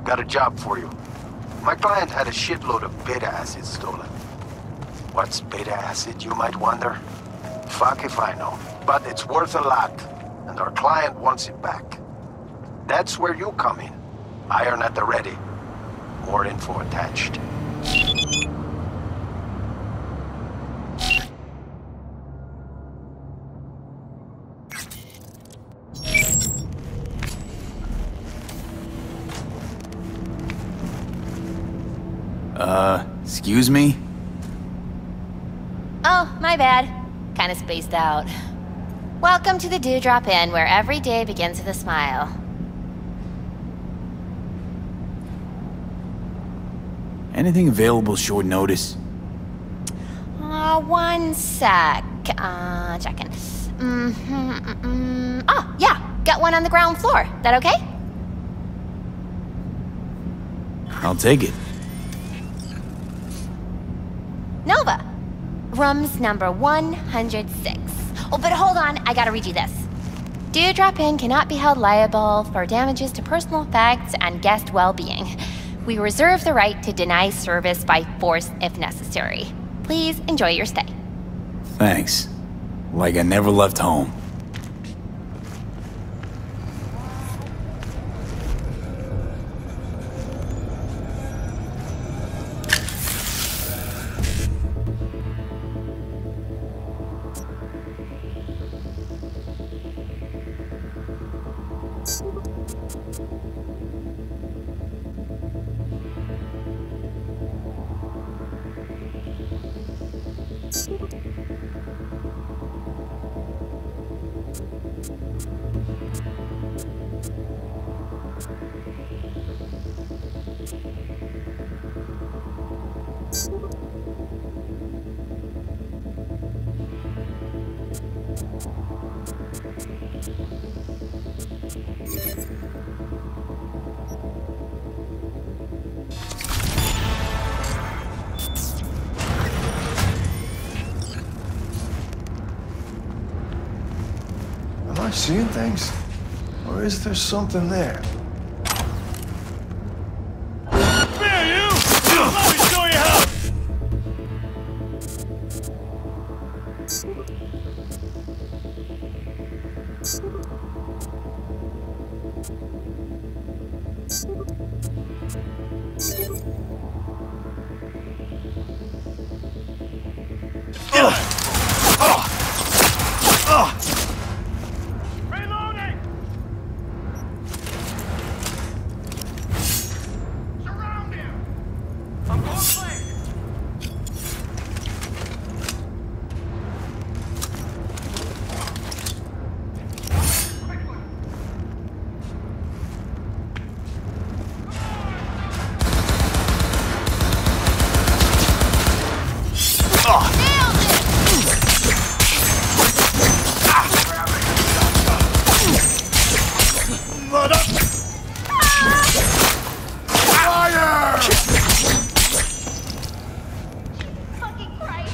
got a job for you. My client had a shitload of beta acid stolen. What's beta acid, you might wonder? Fuck if I know. But it's worth a lot, and our client wants it back. That's where you come in. Iron at the ready. More info attached. Excuse me? Oh, my bad. Kinda spaced out. Welcome to the Dewdrop Inn, where every day begins with a smile. Anything available short notice? One sec. Checking. Oh, yeah. Got one on the ground floor. That okay? I'll take it. Nova. Room's number 106. Oh, but hold on, I gotta read you this. Dewdrop Inn cannot be held liable for damages to personal effects and guest well-being. We reserve the right to deny service by force if necessary. Please enjoy your stay. Thanks. Like I never left home. Am I seeing things? Or is there something there? Here, you! Let me show you how! Reloading! Surround him! I'm going flank! Fucking Christ!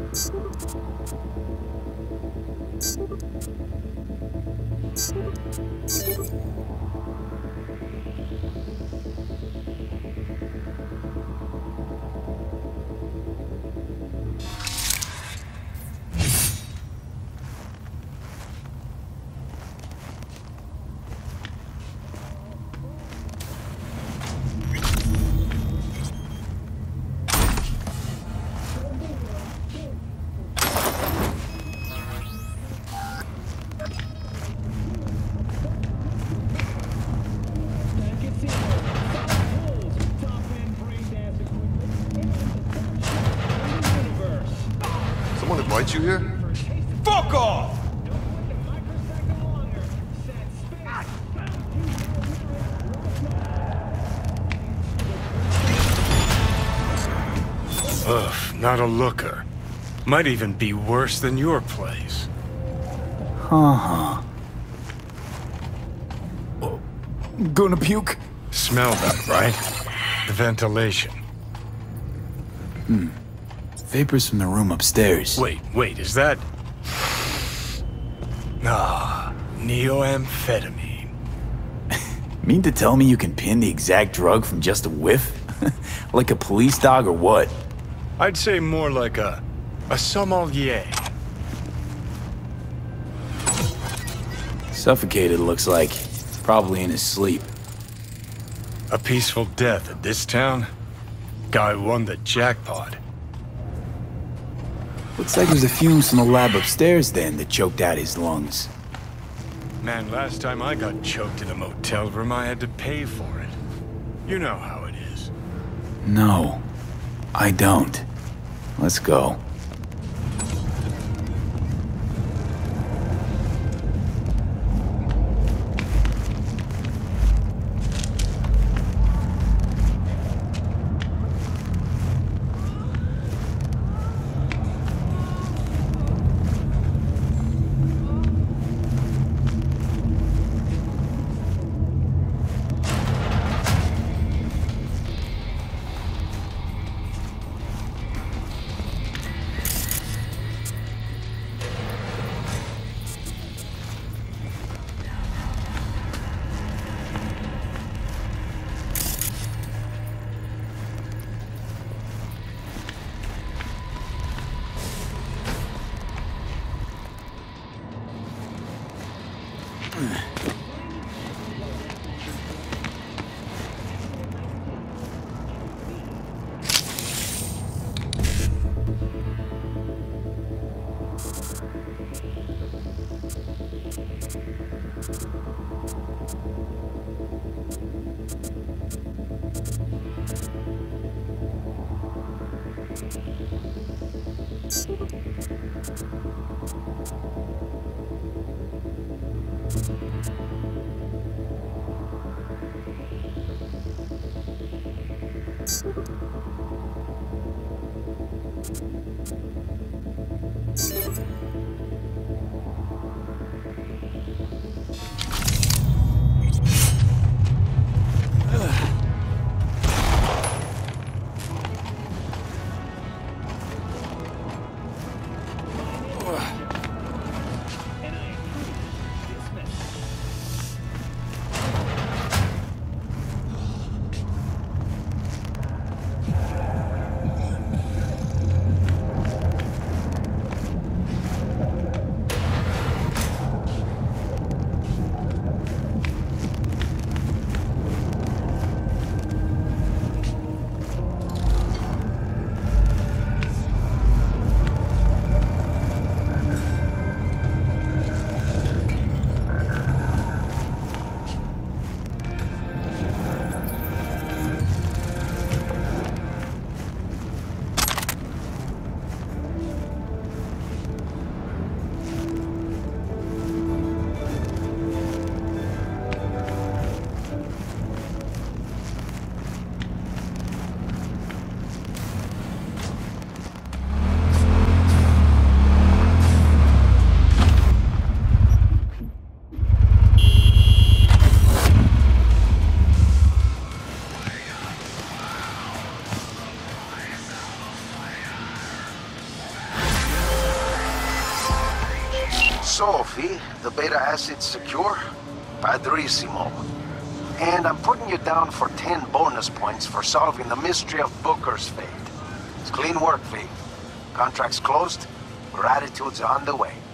Someone invite you here? Fuck off! Ugh, not a looker. Might even be worse than your place. Uh-huh. Oh, gonna puke? Smell that, right? The ventilation. Vapors from the room upstairs. Wait, is that... Ah, neoamphetamine. Mean to tell me you can pin the exact drug from just a whiff? Like a police dog or what? I'd say more like a sommelier. Suffocated, looks like. Probably in his sleep. A peaceful death at this town? Guy won the jackpot. Looks like it was the fumes from the lab upstairs then that choked out his lungs. Man, last time I got choked in a motel room, I had to pay for it. You know how it is. No, I don't. Let's go. So, V, the beta acid's secure? Padrissimo. And I'm putting you down for 10 bonus points for solving the mystery of Booker's fate. It's clean work, V. Contract's closed. Gratitude's on the way.